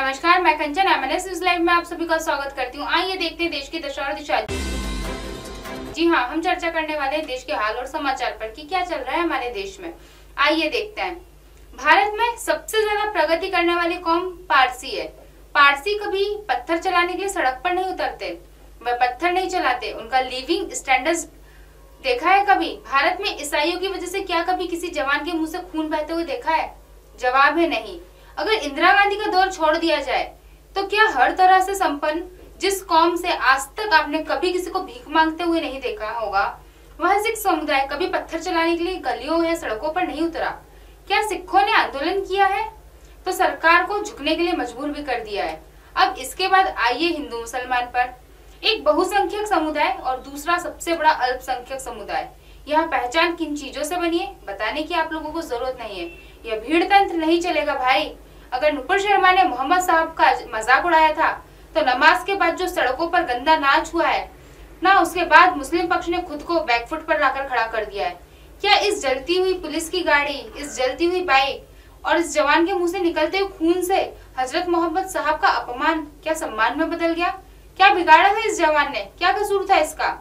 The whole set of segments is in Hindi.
नमस्कार, मैं कंचन एमएनएस न्यूज लाइव में आप सभी का स्वागत करती हूँ। आइए देखते हैं देश की दशा और दिशा। जी हाँ, हम चर्चा करने वाले हैं देश के हाल और समाचार पर कि क्या चल रहा है हमारे देश में। आइए देखते हैं। भारत में सबसे ज्यादा प्रगति करने वाली कौम पारसी है। पारसी कभी पत्थर चलाने के लिए सड़क पर नहीं उतरते, वह पत्थर नहीं चलाते। उनका लिविंग स्टैंडर्ड्स देखा है कभी? भारत में ईसाइयों की वजह से क्या कभी किसी जवान के मुंह से खून बहते हुए देखा है? जवाब है नहीं। अगर इंदिरा गांधी का दौर छोड़ दिया जाए तो क्या हर तरह से संपन्न जिस कौम से आज तक आपने कभी किसी को भीख मांगते हुए नहीं देखा होगा, वह सिख समुदाय कभी पत्थर चलाने के लिए गलियों या सड़कों पर नहीं उतरा? क्या सिखों ने आंदोलन किया है तो सरकार को झुकने के लिए मजबूर भी कर दिया है? अब इसके बाद आइए हिंदू मुसलमान पर। एक बहुसंख्यक समुदाय और दूसरा सबसे बड़ा अल्पसंख्यक समुदाय। यह पहचान किन चीजों से बनी है बताने की आप लोगों को जरूरत नहीं है। यह भीड़ तंत्र नहीं चलेगा भाई। अगर नुपुर शर्मा ने मोहम्मद साहब का मजाक उड़ाया था तो नमाज के बाद जो सड़कों पर गंदा नाच हुआ है ना, उसके बाद मुस्लिम पक्ष ने खुद को बैकफुट पर लाकर खड़ा कर दिया है। क्या इस जलती हुई पुलिस की गाड़ी, इस जलती हुई बाइक और इस जवान के मुंह से निकलते हुए खून से हजरत मोहम्मद साहब का अपमान क्या सम्मान में बदल गया? क्या बिगाड़ा है इस जवान ने? क्या कसूर था इसका?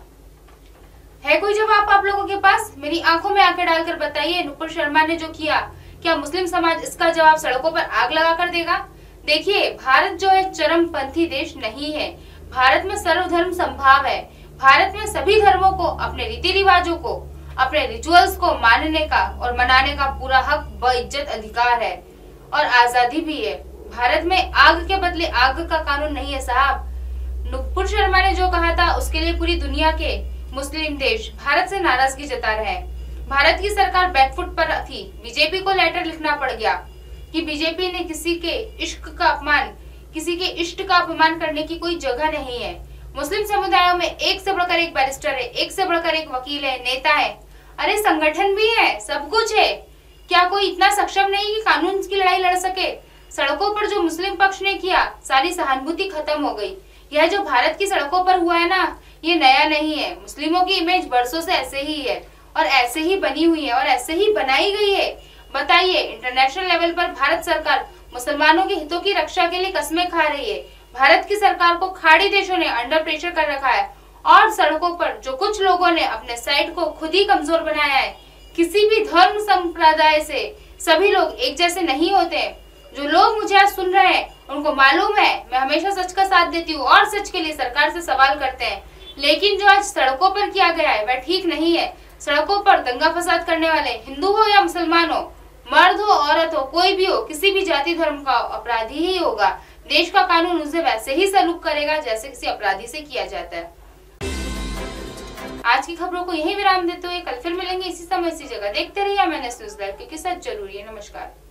है कोई जवाब आप लोगों के पास? मेरी आंखों में आंखें डालकर बताइए, नुपुर शर्मा ने जो किया, क्या मुस्लिम समाज इसका जवाब सड़कों पर आग लगा कर देगा? देखिए, भारत जो एक चरमपंथी देश नहीं है। भारत में सर्वधर्म संभाव है। भारत में सभी धर्मों को अपने रीति रिवाजों को, अपने रिचुअल्स को मानने का और मनाने का पूरा हक व इज्जत अधिकार है और आजादी भी है। भारत में आग के बदले आग का कानून नहीं है साहब। नुपुर शर्मा ने जो कहा था उसके लिए पूरी दुनिया के मुस्लिम देश भारत से नाराजगी जता रहे हैं। भारत की सरकार बैकफुट पर थी। बीजेपी को लेटर लिखना पड़ गया कि बीजेपी ने किसी के इश्क का अपमान, किसी के इष्ट का अपमान करने की कोई जगह नहीं है। मुस्लिम समुदायों में एक से बढ़कर एक बैरिस्टर है, एक से बढ़कर एक वकील है, नेता है, अरे संगठन भी है, सब कुछ है। क्या कोई इतना सक्षम नहीं कि कानून की लड़ाई लड़ सके? सड़कों पर जो मुस्लिम पक्ष ने किया, सारी सहानुभूति खत्म हो गई। यह जो भारत की सड़कों पर हुआ है ना, ये नया नहीं है। मुस्लिमों की इमेज बरसों से ऐसे ही है और ऐसे ही बनी हुई है और ऐसे ही बनाई गई है। बताइए, इंटरनेशनल लेवल पर भारत सरकार मुसलमानों के हितों की रक्षा के लिए कस्में खा रही है। भारत की सरकार को खाड़ी देशों ने अंडर प्रेशर कर रखा है और सड़कों पर जो कुछ लोगों ने अपने साइड को खुद ही कमजोर बनाया है। किसी भी धर्म संप्रदाय से सभी लोग एक जैसे नहीं होते। जो लोग मुझे आज सुन रहे हैं उनको मालूम है मैं हमेशा सच का साथ देती हूँ और सच के लिए सरकार से सवाल करते हैं। लेकिन जो आज सड़कों पर किया गया है वह ठीक नहीं है। सड़कों पर दंगा फसाद करने वाले हिंदू हो या मुसलमान हो, मर्द हो औरत हो, कोई भी हो, किसी भी जाति धर्म का अपराधी ही होगा। देश का कानून उसे वैसे ही सलूक करेगा जैसे किसी अपराधी से किया जाता है। आज की खबरों को यही विराम देते हुए कल फिर मिलेंगे इसी समय इसी जगह। देखते रहिए एमएनएस न्यूज लाइव, क्योंकि सच जरूरी है। नमस्कार।